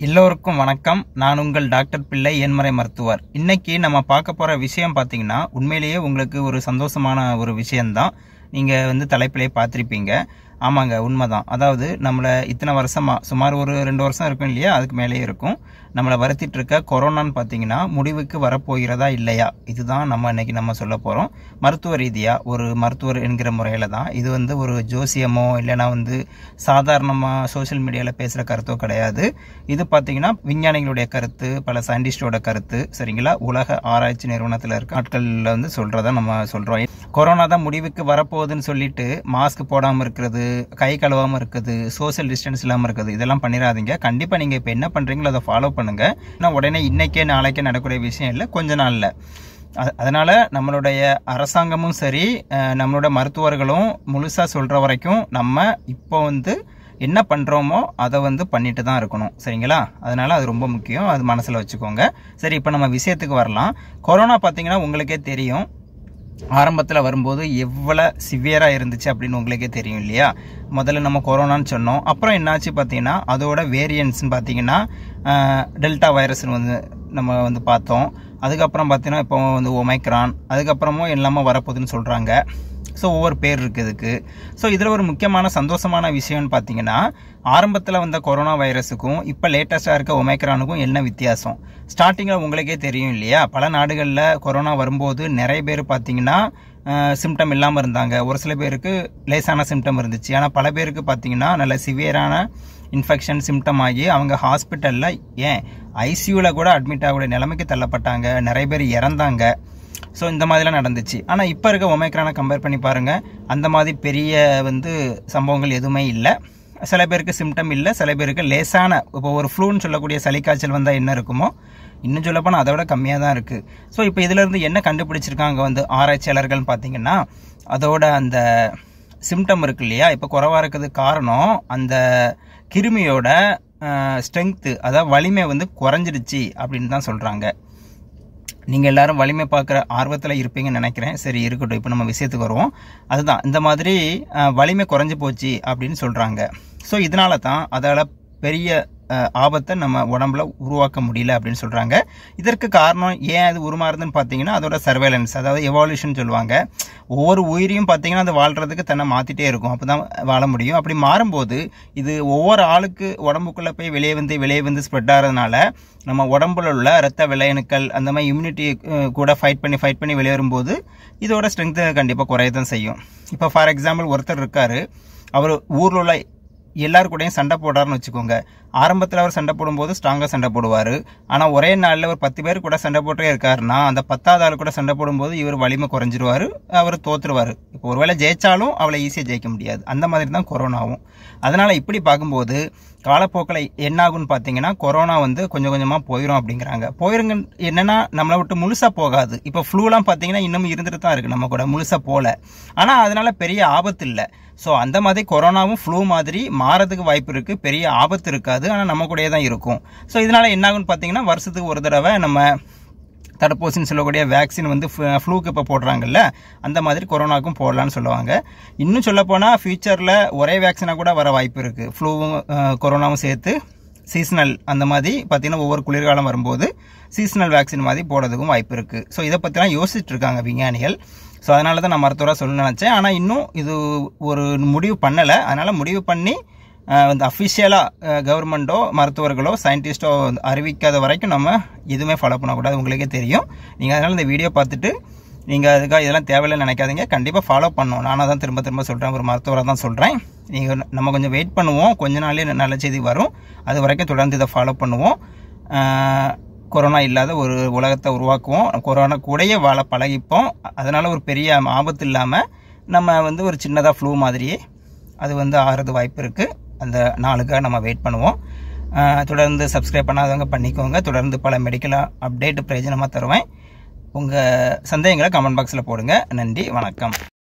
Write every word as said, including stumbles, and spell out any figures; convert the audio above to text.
எல்லோருக்கும் வணக்கம். நான் உங்கள் டாக்டர் பிள்ளை என்மறை மருத்துவர். இன்னைக்கு நம்ம பார்க்க போற விஷயம் பார்த்தீங்கன்னா உண்மையிலேயே உங்களுக்கு ஒரு சந்தோஷமான ஒரு விஷயம்தான். நீங்க வந்து தலைப்பிலே பார்த்திருப்பீங்க. ஆமாங்க, உண்மைதான். அதாவது நம்மளை இத்தனை வருஷமா சுமார் ஒரு ரெண்டு வருஷம் இருக்கும் இல்லையா, அதுக்கு மேலேயே இருக்கும், நம்மளை வருத்திட்டு இருக்க கொரோனான்னு பார்த்தீங்கன்னா முடிவுக்கு வரப்போகிறதா இல்லையா, இதுதான் நம்ம இன்னைக்கு நம்ம சொல்ல போகிறோம். மருத்துவ ரீதியாக ஒரு மருத்துவர் என்கிற முறையில் தான் இது வந்து ஒரு ஜோசியமோ இல்லைனா வந்து சாதாரணமாக சோசியல் மீடியாவில் பேசுகிற கருத்தோ கிடையாது. இது பார்த்தீங்கன்னா விஞ்ஞானிகளுடைய கருத்து, பல சயின்டிஸ்டோட கருத்து, சரிங்களா, உலக ஆராய்ச்சி நிறுவனத்தில் இருக்க ஆட்களில் வந்து சொல்கிறத நம்ம சொல்கிறோம். கொரோனா தான் முடிவுக்கு வரப்போகுதுன்னு சொல்லிட்டு மாஸ்க் போடாமல் இருக்கிறது, கை கழுவாமல் இருக்குது, சோசியல் டிஸ்டன்ஸ் இல்லாமல் இருக்குது, இதெல்லாம் பண்ணிடாதீங்க. கண்டிப்பாக நீங்கள் இப்போ என்ன பண்ணுறீங்களோ அதை ஃபாலோ பண்ணுங்க. ஏன்னா உடனே இன்னைக்கே நாளைக்கே நடக்கூடிய விஷயம் இல்லை, கொஞ்ச நாளில். அதனால நம்மளுடைய அரசாங்கமும் சரி, நம்மளோட மருத்துவர்களும் முழுசாக சொல்கிற வரைக்கும் நம்ம இப்போ வந்து என்ன பண்ணுறோமோ அதை வந்து பண்ணிட்டு தான் இருக்கணும், சரிங்களா. அதனால அது ரொம்ப முக்கியம், அது மனசில் வச்சுக்கோங்க. சரி, இப்போ நம்ம விஷயத்துக்கு வரலாம். கொரோனா பார்த்தீங்கன்னா உங்களுக்கே தெரியும், ஆரம்பத்தில் வரும்போது எவ்வளோ சிவியராக இருந்துச்சு அப்படின்னு உங்களுக்கே தெரியும் இல்லையா. முதல்ல நம்ம கொரோனான்னு சொன்னோம், அப்புறம் என்னாச்சு பார்த்தீங்கன்னா அதோட வேரியன்ட்ஸ்ன்னு பார்த்தீங்கன்னா டெல்டா வைரஸ்ன்னு வந்து நம்ம வந்து பார்த்தோம். அதுக்கப்புறம் பார்த்தீங்கன்னா இப்போ வந்து ஒமைக்ரான், அதுக்கப்புறமும் எல்லாமே வரப்போகுதுன்னு சொல்கிறாங்க. ஸோ ஒவ்வொரு பேர் இருக்குது இதுக்கு. ஸோ இதில் ஒரு முக்கியமான சந்தோஷமான விஷயம்னு பார்த்தீங்கன்னா, ஆரம்பத்தில் வந்த கொரோனா வைரஸுக்கும் இப்போ லேட்டஸ்ட்டாக இருக்க ஒமைக்ரானுக்கும் என்ன வித்தியாசம். ஸ்டார்டிங்கில் உங்களுக்கே தெரியும் இல்லையா, பல நாடுகளில் கொரோனா வரும்போது நிறைய பேர் பார்த்தீங்கன்னா சிம்டம் இல்லாமல் இருந்தாங்க. ஒரு சில பேருக்கு லேசான சிம்டம் இருந்துச்சு, ஆனால் பல பேருக்கு பார்த்தீங்கன்னா நல்ல சிவியரான இன்ஃபெக்ஷன் சிம்டம் ஆகி அவங்க ஹாஸ்பிட்டலில், ஏன் ஐசியூவில் கூட அட்மிட் ஆகக்கூடிய நிலைமைக்கு தள்ளப்பட்டாங்க, நிறைய பேர் இறந்தாங்க. ஸோ இந்த மாதிரிலாம் நடந்துச்சு. ஆனால் இப்போ இருக்க ஒமைக்ரானை கம்பேர் பண்ணி பாருங்கள், அந்த மாதிரி பெரிய வந்து சம்பவங்கள் எதுவுமே இல்லை. சில பேருக்கு சிம்டம் இல்லை, சில பேருக்கு லேசான, இப்போ ஒரு ஃப்ளூன்னு சொல்லக்கூடிய சளி காய்ச்சல் வந்தால் என்ன இருக்குமோ இன்னும் சொல்லப்போனால் அதை விட கம்மியாக தான் இருக்குது. ஸோ இப்போ இதிலேருந்து என்ன கண்டுபிடிச்சிருக்காங்க வந்து ஆராய்ச்சியாளர்கள்னு பார்த்தீங்கன்னா, அதோட அந்த சிம்டம் இருக்கு இல்லையா, இப்போ குறைவாக இருக்கிறதுக்கு காரணம் அந்த கிருமியோட ஸ்ட்ரென்த்து, அதாவது வலிமை வந்து குறைஞ்சிடுச்சு அப்படின்னு தான் சொல்கிறாங்க. நீங்கள் எல்லாரும் வலிமை பார்க்குற ஆர்வத்தில் இருப்பீங்கன்னு நினைக்கிறேன். சரி, இருக்கட்டும், இப்போ நம்ம விஷயத்துக்கு வருவோம். அதுதான், இந்த மாதிரி வலிமை குறைஞ்சி போச்சு அப்படின்னு சொல்கிறாங்க. ஸோ இதனால தான் அதால் பெரிய ஆபத்தை நம்ம உடம்புல உருவாக்க முடியல அப்படின்னு சொல்கிறாங்க. இதற்கு காரணம் ஏன் அது உருமாறுதுன்னு பார்த்தீங்கன்னா அதோட சர்வேலன்ஸ், அதாவது எவால்யூஷன் சொல்லுவாங்க. ஒவ்வொரு உயிரியும் பார்த்தீங்கன்னா அது வாழ்கிறதுக்கு தன்னை மாற்றிட்டே இருக்கும், அப்போ தான் வாழ முடியும். அப்படி மாறும்போது இது ஒவ்வொரு ஆளுக்கு உடம்புக்குள்ளே போய் வெளியே வந்து வெளியே வந்து ஸ்ப்ரெட் ஆகிறதுனால நம்ம உடம்புல உள்ள ரத்த விளையணுக்கள் அந்த மாதிரி இம்யூனிட்டி கூட ஃபைட் பண்ணி ஃபைட் பண்ணி வெளியேறும்போது இதோட ஸ்ட்ரென்த்து கண்டிப்பாக குறைய தான் செய்யும். இப்போ ஃபார் எக்ஸாம்பிள் ஒருத்தர் இருக்கார், அவர் ஊரில் உள்ள எல்லாரு கூடயும் சண்டை போடுறாருன்னு வச்சுக்கோங்க. ஆரம்பத்தில் அவர் சண்டை போடும்போது ஸ்ட்ராங்காக சண்டை போடுவார், ஆனால் ஒரே நாளில் ஒரு பத்து பேர் கூட சண்டை போட்டே இருக்காருன்னா அந்த பத்தாவது ஆள் கூட சண்டை போடும்போது இவர் வலிமை குறைஞ்சிருவார், அவர் தோற்றுருவார். இப்போ ஒருவேளை ஜெயிச்சாலும் அவளை ஈஸியாக ஜெயிக்க முடியாது. அந்த மாதிரி தான் கொரோனாவும். அதனால் இப்படி பார்க்கும்போது காலப்போக்கில் என்னாகும்னு பார்த்தீங்கன்னா கொரோனா வந்து கொஞ்சம் கொஞ்சமாக போயிடும் அப்படிங்கிறாங்க. போயிருங்க என்னன்னா நம்மளை விட்டு முழுசாக போகாது. இப்போ ஃப்ளூலாம் பார்த்தீங்கன்னா இன்னும் இருந்துட்டு தான் இருக்குது, நம்ம கூட முழுசாக போகல, ஆனால் அதனால பெரிய ஆபத்து இல்லை. ஸோ அந்த மாதிரி கொரோனாவும் ஃப்ளூ மாதிரி மாறதுக்கு வாய்ப்பு இருக்குது, பெரிய ஆபத்து இருக்காது, ஆனால் நம்ம கூடயே தான் இருக்கும். ஸோ இதனால என்ன ஆகும்னு பார்த்தீங்கன்னா வருஷத்துக்கு ஒரு தடவை நம்ம தடுப்பூசின்னு சொல்லக்கூடிய வேக்சின் வந்து ஃப்ளூக்கு இப்போ போடுறாங்கல்ல, அந்த மாதிரி கொரோனாவுக்கும் போடலான்னு சொல்லுவாங்க. இன்னும் சொல்லப்போனால் ஃபியூச்சரில் ஒரே வேக்சினாக கூட வர வாய்ப்பு இருக்குது, ஃப்ளூவும் கொரோனாவும் சேர்த்து சீசனல். அந்த மாதிரி பார்த்தீங்கன்னா ஒவ்வொரு குளிர்காலம் வரும்போது சீசனல் வேக்சின் மாதிரி போடுறதுக்கும் வாய்ப்பு இருக்குது. ஸோ இதை பற்றிலாம் யோசிச்சுட்டு இருக்காங்க விஞ்ஞானிகள். ஸோ அதனால தான் நான் மருத்துவராக சொல்ல நினச்சேன், ஆனால் இன்னும் இது ஒரு முடிவு பண்ணலை. அதனால் முடிவு பண்ணி வந்து அஃபிஷியலாக கவர்மெண்ட்டோ மருத்துவர்களோ சயின்டிஸ்ட்டோ அறிவிக்காத வரைக்கும் நம்ம எதுவுமே ஃபாலோ பண்ணக்கூடாது, உங்களுக்கே தெரியும். நீங்கள் அதனால் இந்த வீடியோ பார்த்துட்டு நீங்கள் அதுக்காக இதெல்லாம் தேவையில்லைன்னு நினைக்காதீங்க, கண்டிப்பாக ஃபாலோ பண்ணணும். நானாக தான் திரும்ப திரும்ப சொல்கிறேன், ஒரு மருத்துவராக தான் சொல்கிறேன். நீங்கள் நம்ம கொஞ்சம் வெயிட் பண்ணுவோம், கொஞ்ச நாளே நல்ல செய்தி வரும், அது வரைக்கும் தொடர்ந்து இதை ஃபாலோ பண்ணுவோம். கொரோனா இல்லாத ஒரு உலகத்தை உருவாக்குவோம், கொரோனா கூடயே வாழ பழகிப்போம். அதனால் ஒரு பெரிய ஆபத்து இல்லாமல் நம்ம வந்து ஒரு சின்னதாக ஃப்ளூ மாதிரியே அது வந்து ஆகிறது வாய்ப்பு இருக்குது. அந்த நாளுக்காக நம்ம வெயிட் பண்ணுவோம். தொடர்ந்து சப்ஸ்கிரைப் பண்ணாதவங்க பண்ணிக்கோங்க. தொடர்ந்து பல மெடிக்கல் அப்டேட் பிரயோஜனமாக தருவேன். உங்கள் சந்தேகங்களை கமெண்ட் பாக்ஸில் போடுங்க. நன்றி, வணக்கம்.